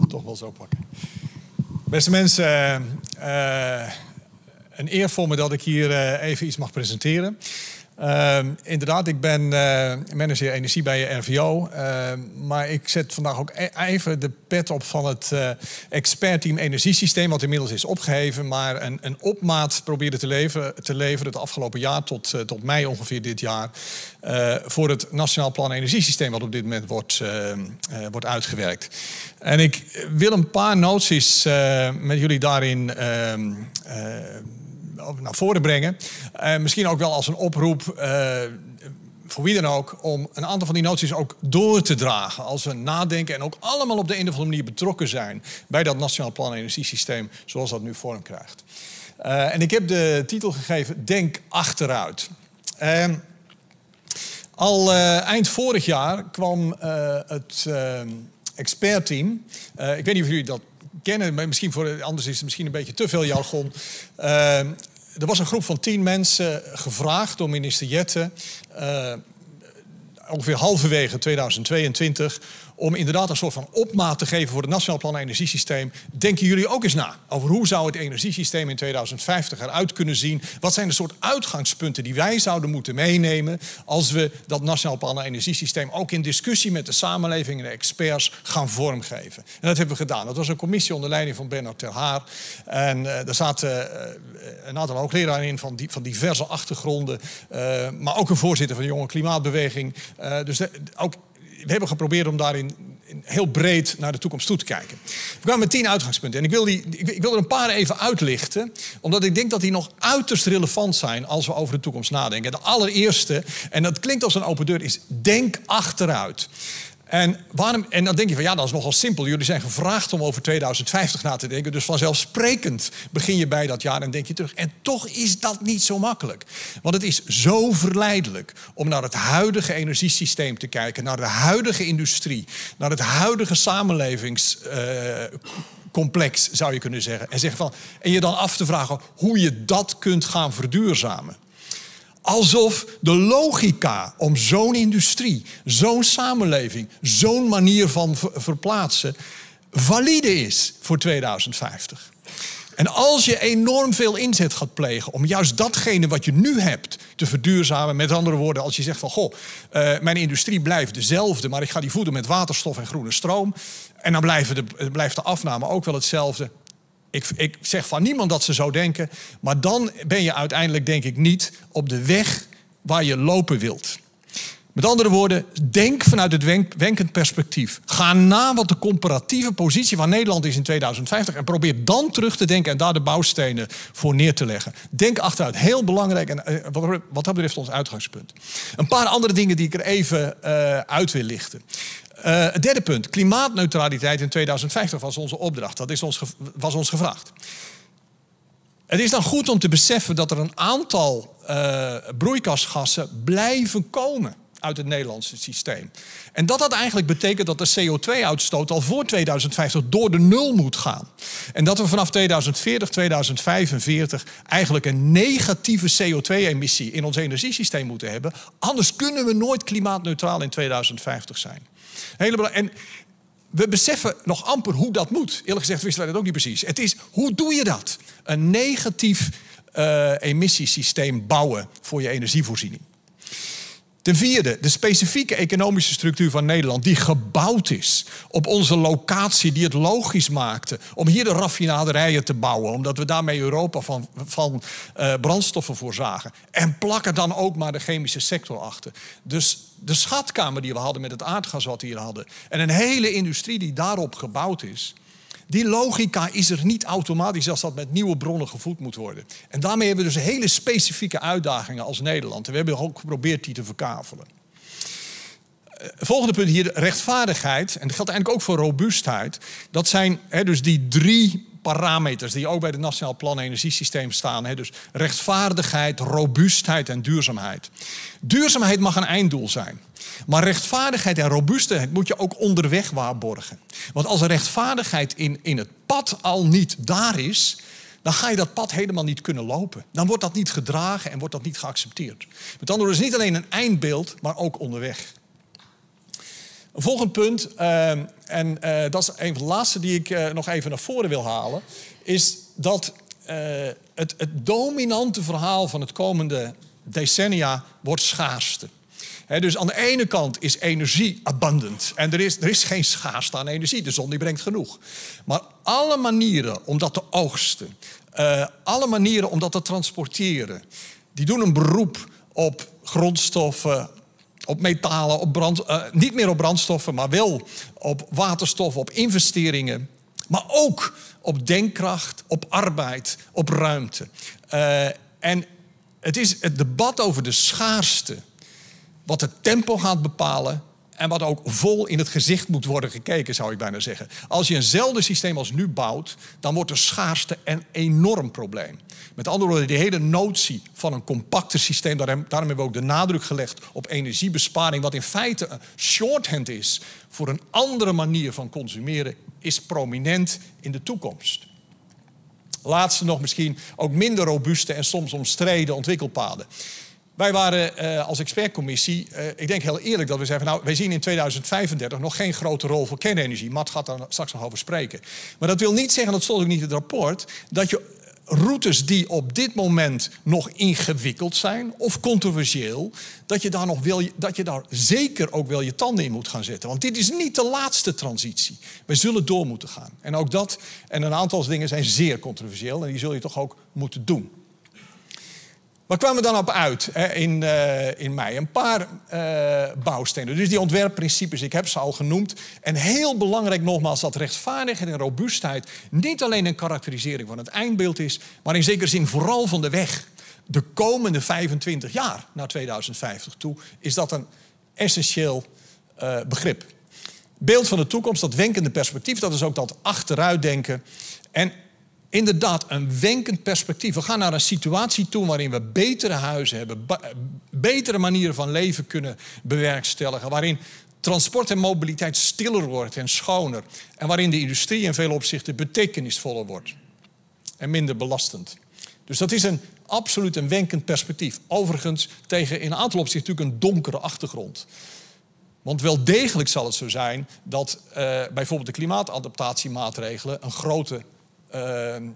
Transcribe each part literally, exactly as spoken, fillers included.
toch wel zo pakken. Beste mensen, uh, uh, een eer voor me dat ik hier uh, even iets mag presenteren. Uh, inderdaad, ik ben uh, manager energie bij R V O. Uh, maar ik zet vandaag ook e- even de pet op van het uh, expertteam energiesysteem, wat inmiddels is opgeheven, maar een, een opmaat probeerde te leveren, te leveren het afgelopen jaar tot, uh, tot mei ongeveer dit jaar. Uh, voor het Nationaal Plan Energiesysteem, wat op dit moment wordt, uh, uh, wordt uitgewerkt. En ik wil een paar noties uh, met jullie daarin Uh, uh, naar voren brengen. Uh, misschien ook wel als een oproep, uh, voor wie dan ook, om een aantal van die noties ook door te dragen. Als we nadenken en ook allemaal op de een of andere manier betrokken zijn bij dat Nationaal Plan Energiesysteem, zoals dat nu vorm krijgt. Uh, en ik heb de titel gegeven, Denk achteruit. Uh, al uh, eind vorig jaar kwam uh, het uh, expertteam, uh, ik weet niet of jullie dat kennen, maar misschien voor, anders is het misschien een beetje te veel jargon. Uh, er was een groep van tien mensen gevraagd door minister Jette, uh, ongeveer halverwege tweeduizend tweeëntwintig, om inderdaad een soort van opmaat te geven voor het Nationaal Plan Energiesysteem. Denken jullie ook eens na over hoe zou het energiesysteem in tweeduizend vijftig eruit kunnen zien? Wat zijn de soort uitgangspunten die wij zouden moeten meenemen als we dat Nationaal Plan Energiesysteem ook in discussie met de samenleving en de experts gaan vormgeven? En dat hebben we gedaan. Dat was een commissie onder leiding van Bernard Ter Haar. En uh, daar zaten uh, een aantal hoogleraren in van, die, van diverse achtergronden. Uh, maar ook een voorzitter van de Jonge Klimaatbeweging. Uh, dus de, ook We hebben geprobeerd om daarin heel breed naar de toekomst toe te kijken. We kwamen met tien uitgangspunten. En ik wil, die, ik wil er een paar even uitlichten, omdat ik denk dat die nog uiterst relevant zijn als we over de toekomst nadenken. De allereerste, en dat klinkt als een open deur, is denk achteruit. En, waarom, en dan denk je van ja, dat is nogal simpel. Jullie zijn gevraagd om over tweeduizend vijftig na te denken. Dus vanzelfsprekend begin je bij dat jaar en denk je terug. En toch is dat niet zo makkelijk. Want het is zo verleidelijk om naar het huidige energiesysteem te kijken. Naar de huidige industrie. Naar het huidige samenlevingscomplex, uh, zou je kunnen zeggen. En, zeggen van, en je dan af te vragen hoe je dat kunt gaan verduurzamen. Alsof de logica om zo'n industrie, zo'n samenleving, zo'n manier van verplaatsen valide is voor tweeduizend vijftig. En als je enorm veel inzet gaat plegen om juist datgene wat je nu hebt te verduurzamen. Met andere woorden, als je zegt van goh, uh, mijn industrie blijft dezelfde, maar ik ga die voeden met waterstof en groene stroom. En dan blijven de, blijft de afname ook wel hetzelfde. Ik, ik zeg van niemand dat ze zo denken. Maar dan ben je uiteindelijk, denk ik, niet op de weg waar je lopen wilt. Met andere woorden, denk vanuit het wenk, wenkend perspectief. Ga na wat de comparatieve positie van Nederland is in tweeduizend vijftig... en probeer dan terug te denken en daar de bouwstenen voor neer te leggen. Denk achteruit. Heel belangrijk en uh, wat, wat dat betreft ons uitgangspunt. Een paar andere dingen die ik er even uh, uit wil lichten. Uh, het derde punt, klimaatneutraliteit in tweeduizend vijftig was onze opdracht. Dat is ons, was ons gevraagd. Het is dan goed om te beseffen dat er een aantal uh, broeikasgassen blijven komen uit het Nederlandse systeem. En dat dat eigenlijk betekent dat de C O twee uitstoot al voor tweeduizend vijftig door de nul moet gaan. En dat we vanaf tweeduizend veertig, tweeduizend vijfenveertig eigenlijk een negatieve C O twee emissie in ons energiesysteem moeten hebben. Anders kunnen we nooit klimaatneutraal in tweeduizend vijftig zijn. Hele en we beseffen nog amper hoe dat moet. Eerlijk gezegd wisten wij dat ook niet precies. Het is, hoe doe je dat? Een negatief uh, emissiesysteem bouwen voor je energievoorziening. Ten vierde, de specifieke economische structuur van Nederland die gebouwd is op onze locatie, die het logisch maakte om hier de raffinaderijen te bouwen, omdat we daarmee Europa van, van uh, brandstoffen voorzagen. En plak er dan ook maar de chemische sector achter. Dus de schatkamer die we hadden met het aardgas wat we hier hadden en een hele industrie die daarop gebouwd is. Die logica is er niet automatisch als dat met nieuwe bronnen gevoed moet worden. En daarmee hebben we dus hele specifieke uitdagingen als Nederland. En we hebben ook geprobeerd die te verkavelen. Volgende punt hier, rechtvaardigheid. En dat geldt eigenlijk ook voor robuustheid. Dat zijn he, dus die drie parameters die ook bij het Nationaal Plan Energiesysteem staan. He, dus rechtvaardigheid, robuustheid en duurzaamheid. Duurzaamheid mag een einddoel zijn. Maar rechtvaardigheid en robuustheid moet je ook onderweg waarborgen. Want als er rechtvaardigheid in, in het pad al niet daar is, dan ga je dat pad helemaal niet kunnen lopen. Dan wordt dat niet gedragen en wordt dat niet geaccepteerd. Met andere woorden, is niet alleen een eindbeeld, maar ook onderweg. Een volgend punt, uh, en uh, dat is een van de laatste die ik uh, nog even naar voren wil halen, is dat uh, het, het dominante verhaal van het komende decennia wordt schaarste. He, dus aan de ene kant is energie abundant. En er is, er is geen schaarste aan energie. De zon die brengt genoeg. Maar alle manieren om dat te oogsten, uh, alle manieren om dat te transporteren, die doen een beroep op grondstoffen, op metalen, op brand, uh, niet meer op brandstoffen, maar wel op waterstof, op investeringen. Maar ook op denkkracht, op arbeid, op ruimte. Uh, en het is het debat over de schaarste wat het tempo gaat bepalen en wat ook vol in het gezicht moet worden gekeken, zou ik bijna zeggen. Als je eenzelfde systeem als nu bouwt, dan wordt de schaarste een enorm probleem. Met andere woorden, die hele notie van een compacter systeem, daarom hebben we ook de nadruk gelegd op energiebesparing, wat in feite een shorthand is voor een andere manier van consumeren, is prominent in de toekomst. Laatste nog misschien ook minder robuuste en soms omstreden ontwikkelpaden. Wij waren uh, als expertcommissie, uh, ik denk heel eerlijk dat we zeggen, nou, wij zien in tweeduizend vijfendertig nog geen grote rol voor kernenergie. Matt gaat daar straks nog over spreken. Maar dat wil niet zeggen, dat stond ook niet in het rapport, dat je routes die op dit moment nog ingewikkeld zijn of controversieel, dat je daar, nog wil, dat je daar zeker ook wel je tanden in moet gaan zetten. Want dit is niet de laatste transitie. We zullen door moeten gaan. En ook dat en een aantal dingen zijn zeer controversieel en die zul je toch ook moeten doen. Waar kwamen we dan op uit hè, in, uh, in mei? Een paar uh, bouwstenen. Dus die ontwerpprincipes, ik heb ze al genoemd. En heel belangrijk nogmaals dat rechtvaardigheid en robuustheid niet alleen een karakterisering van het eindbeeld is, maar in zekere zin vooral van de weg. De komende vijfentwintig jaar naar tweeduizend vijftig toe is dat een essentieel uh, begrip. Beeld van de toekomst, dat wenkende perspectief, dat is ook dat achteruitdenken. En inderdaad, een wenkend perspectief. We gaan naar een situatie toe waarin we betere huizen hebben, betere manieren van leven kunnen bewerkstelligen, waarin transport en mobiliteit stiller wordt en schoner en waarin de industrie in veel opzichten betekenisvoller wordt en minder belastend. Dus dat is een absoluut een wenkend perspectief. Overigens tegen in een aantal opzichten natuurlijk een donkere achtergrond. Want wel degelijk zal het zo zijn dat uh, bijvoorbeeld de klimaatadaptatiemaatregelen een grote Uh, uh,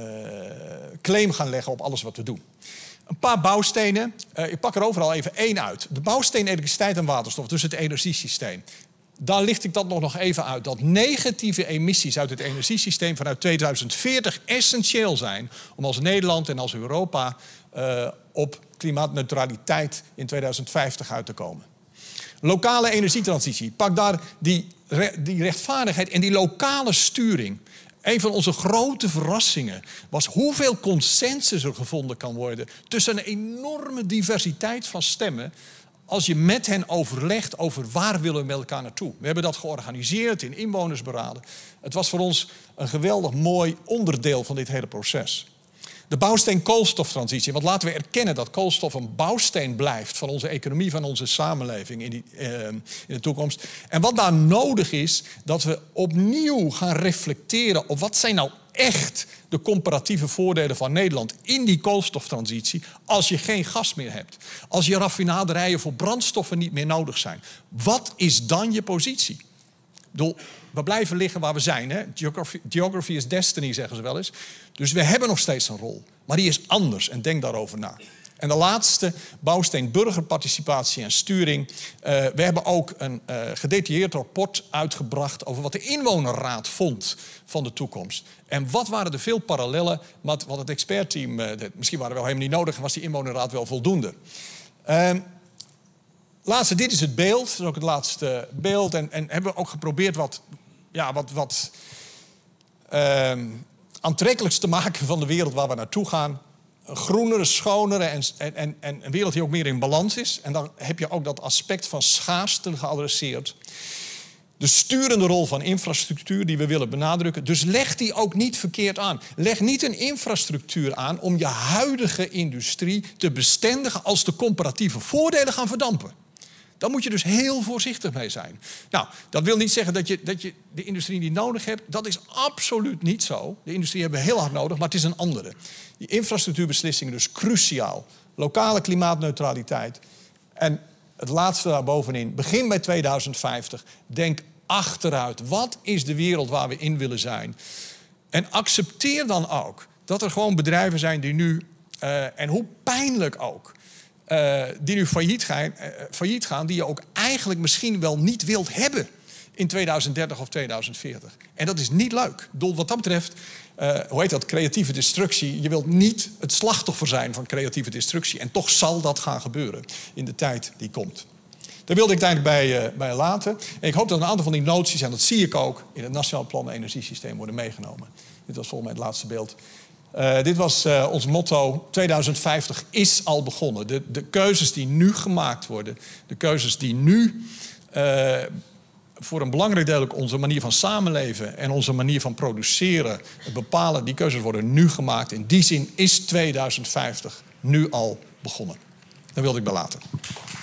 claim gaan leggen op alles wat we doen. Een paar bouwstenen. Uh, ik pak er overal even één uit. De bouwsteen elektriciteit en waterstof, dus het energiesysteem. Daar licht ik dat nog, nog even uit. Dat negatieve emissies uit het energiesysteem vanuit tweeduizend veertig essentieel zijn om als Nederland en als Europa uh, op klimaatneutraliteit in tweeduizend vijftig uit te komen. Lokale energietransitie. Pak daar die, die rechtvaardigheid en die lokale sturing. Een van onze grote verrassingen was hoeveel consensus er gevonden kan worden tussen een enorme diversiteit van stemmen als je met hen overlegt over waar willen we met elkaar naartoe. We hebben dat georganiseerd in inwonersberaden. Het was voor ons een geweldig mooi onderdeel van dit hele proces. De bouwsteen-koolstoftransitie. Want laten we erkennen dat koolstof een bouwsteen blijft van onze economie, van onze samenleving in, die, uh, in de toekomst. En wat daar nodig is, dat we opnieuw gaan reflecteren op wat zijn nou echt de comparatieve voordelen van Nederland in die koolstoftransitie als je geen gas meer hebt. Als je raffinaderijen voor brandstoffen niet meer nodig zijn. Wat is dan je positie? Ik bedoel, we blijven liggen waar we zijn. Hè? Geography, geography is destiny, zeggen ze wel eens. Dus we hebben nog steeds een rol. Maar die is anders en denk daarover na. En de laatste, bouwsteen burgerparticipatie en sturing. Uh, we hebben ook een uh, gedetailleerd rapport uitgebracht over wat de inwonerraad vond van de toekomst. En wat waren de veel parallellen met wat het expertteam, uh, misschien waren we wel helemaal niet nodig, was die inwonerraad wel voldoende. Uh, Laatste, dit is het beeld, dat is ook het laatste beeld. En, en hebben we ook geprobeerd wat, ja, wat, wat uh, aantrekkelijks te maken van de wereld waar we naartoe gaan. Een groenere, schonere en, en, en een wereld die ook meer in balans is. En dan heb je ook dat aspect van schaarste geadresseerd. De sturende rol van infrastructuur die we willen benadrukken. Dus leg die ook niet verkeerd aan. Leg niet een infrastructuur aan om je huidige industrie te bestendigen als de comparatieve voordelen gaan verdampen. Daar moet je dus heel voorzichtig mee zijn. Nou, dat wil niet zeggen dat je, dat je de industrie niet nodig hebt. Dat is absoluut niet zo. De industrie hebben we heel hard nodig, maar het is een andere. Die infrastructuurbeslissingen dus cruciaal. Lokale klimaatneutraliteit. En het laatste daar bovenin. Begin bij tweeduizend vijftig. Denk achteruit. Wat is de wereld waar we in willen zijn? En accepteer dan ook dat er gewoon bedrijven zijn die nu, uh, en hoe pijnlijk ook, uh, die nu failliet gaan, uh, failliet gaan, die je ook eigenlijk misschien wel niet wilt hebben in tweeduizend dertig of tweeduizend veertig. En dat is niet leuk. Doel, wat dat betreft, uh, hoe heet dat, creatieve destructie. Je wilt niet het slachtoffer zijn van creatieve destructie. En toch zal dat gaan gebeuren in de tijd die komt. Daar wilde ik het eigenlijk bij, uh, bij laten. En ik hoop dat een aantal van die noties, en dat zie ik ook, in het Nationaal Plan Energiesysteem worden meegenomen. Dit was volgens mij het laatste beeld. Uh, dit was uh, ons motto. tweeduizend vijftig is al begonnen. De, de keuzes die nu gemaakt worden, de keuzes die nu uh, voor een belangrijk deel ook onze manier van samenleven en onze manier van produceren bepalen, die keuzes worden nu gemaakt. In die zin is tweeduizend vijftig nu al begonnen. Daar wilde ik bij laten.